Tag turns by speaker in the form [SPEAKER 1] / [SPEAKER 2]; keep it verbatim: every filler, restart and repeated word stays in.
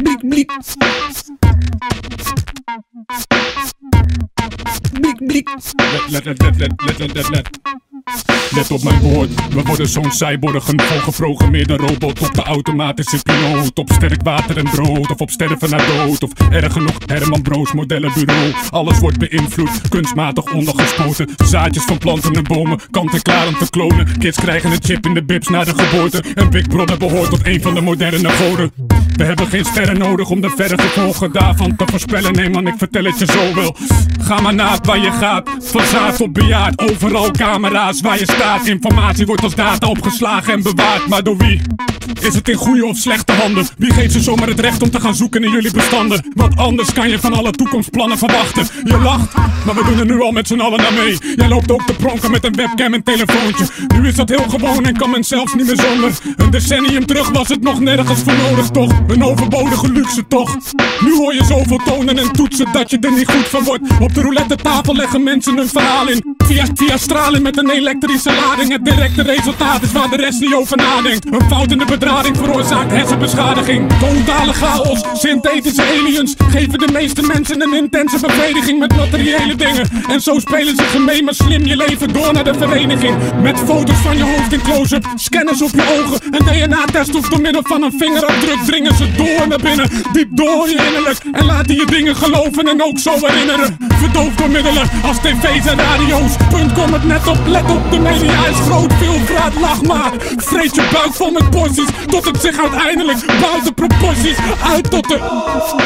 [SPEAKER 1] blik, blik. Blik, blik. Let, let, let, let, let, let, let, let. Let op mijn woord, we worden zo'n cyborgen. Vol geprogrammeerde robot op de automatische piloot. Op sterk water en brood, of op sterven naar dood. Of erger nog, Herman Broos modellenbureau. Alles wordt beïnvloed, kunstmatig ondergespoten. Zaadjes van planten en bomen, kant en klaar om te klonen. Kids krijgen een chip in de bibs na de geboorte. En Big Brother behoort tot een van de moderne goden. We hebben geen sterren nodig om de verre gevolgen daarvan te voorspellen. Nee man, ik vertel het je zo wel. Ga maar na waar je gaat, van zaad tot bejaard. Overal camera's waar je staat. Informatie wordt als data opgeslagen en bewaard. Maar door wie? Is het in goede of slechte handen? Wie geeft ze zomaar het recht om te gaan zoeken in jullie bestanden? Want anders kan je van alle toekomstplannen verwachten. Je lacht, maar we doen er nu al met z'n allen naar mee. Jij loopt ook te pronken met een webcam en telefoontje. Nu is dat heel gewoon en kan men zelfs niet meer zonder. Een decennium terug was het nog nergens voor nodig toch? Een overbodige luxe toch? Nu hoor je zoveel tonen en toetsen dat je er niet goed van wordt. Op de roulette tafel leggen mensen hun verhaal in. Via, via stralen met een elektrische lading. Het directe resultaat is waar de rest niet over nadenkt. Een fout in de bedrading veroorzaakt hersenbeschadiging. Totale chaos, synthetische aliens geven de meeste mensen een intense bevrediging met materiële dingen. En zo spelen ze gemeen maar slim je leven door naar de vereniging. Met foto's van je hoofd in close-up, scanners op je ogen. Een D N A-test of door middel van een vingerafdruk dringen ze door naar binnen. Diep door je innerlijk en laten je dingen geloven en ook zo herinneren. Verdoofd door middelen als tv's en radio's. Punt kom het net op, let op, de media is groot. Veel praat, lach maar. Vreet je buik vol met porties tot het zich uiteindelijk buiten proporties uit tot de...